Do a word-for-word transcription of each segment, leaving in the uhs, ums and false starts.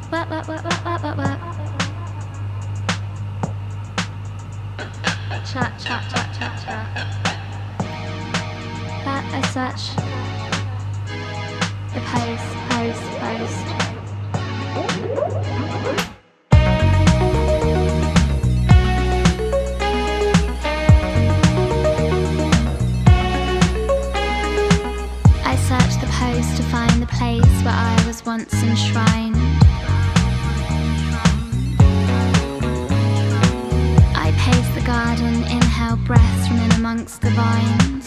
Work, work, work, work, work, work, work. Chat, chat, chat, chat, chat. That I search. The post, post, post. I search the post to find the place where I was once enshrined. I pace the garden, inhale breaths from in amongst the vines.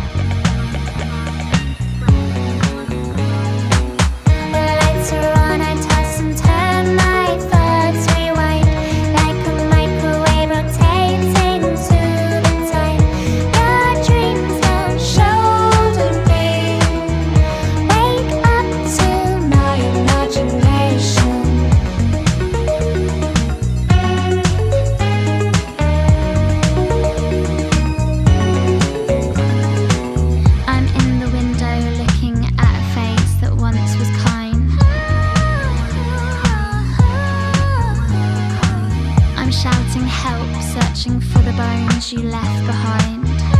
The lights are on, I toss and turn, my thoughts rewind, like a microwave rotating to the time. Your dreams don't shoulder me, wake up to my imagination. I'm in the window looking at a face that once was kind. I'm shouting help, searching for the bones you left behind.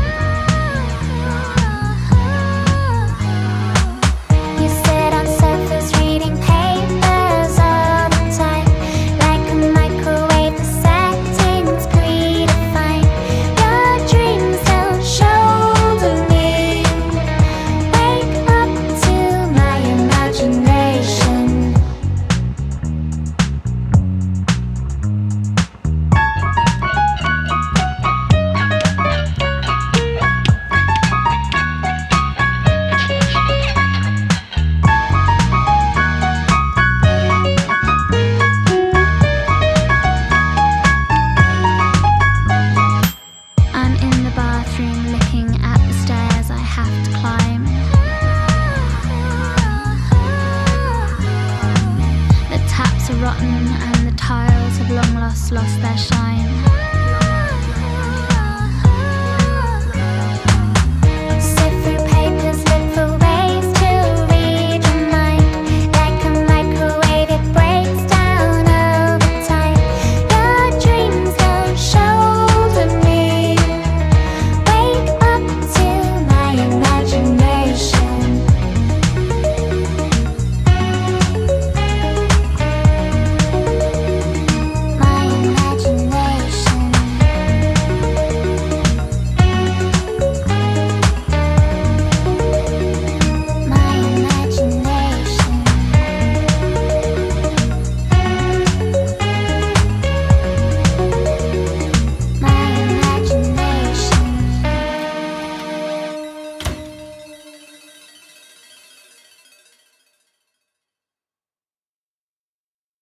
You sit on sofas reading papers all the time, like a microwave, the settings predefined. Your dreams don't shoulder me, wake up to my imagination. I'm in the bathroom looking at the stairs I have to climb. The taps are rotten and the tiles have long lost lost their shine.